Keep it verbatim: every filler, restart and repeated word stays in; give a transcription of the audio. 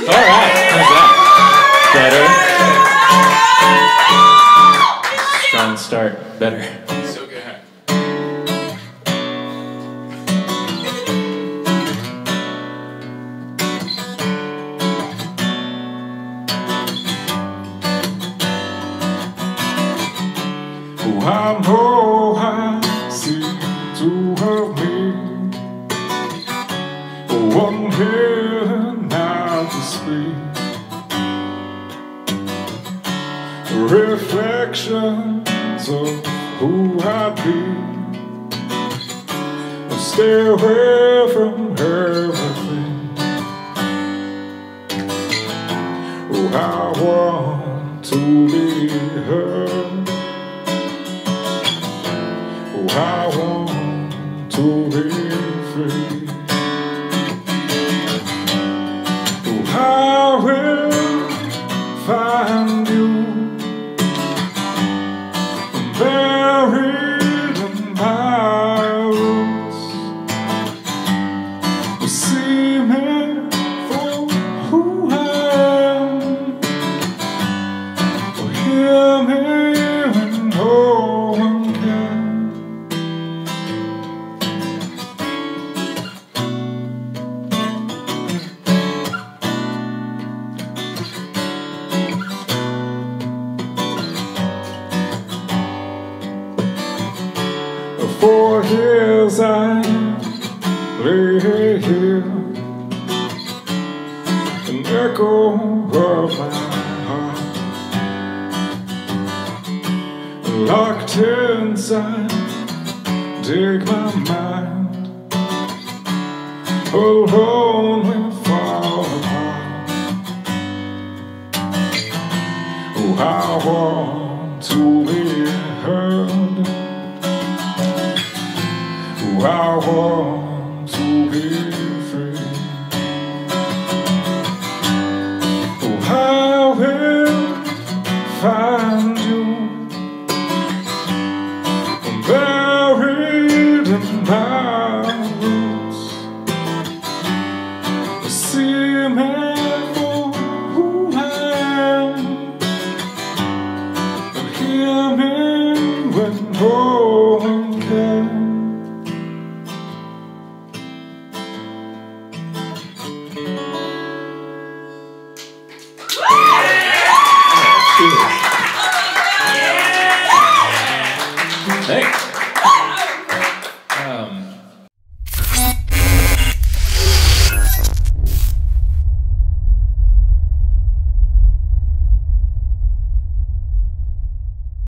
right, how's that? Better? Strong start, better. So good. Oh, I know I seem to have made one hidden out to speak. Reflections of who I'd be. Stay away from everything. Oh, I want to be heard. Oh, I want to be free. Oh, I will find you buried in my roots. You see me for who I am, or hear me when no one can. For years I lay here, an echo of my heart, locked inside, dig my mind, alone we fall apart. Oh, I want to be heard. I want to be free. Oh, I will find you buried in my roots. See me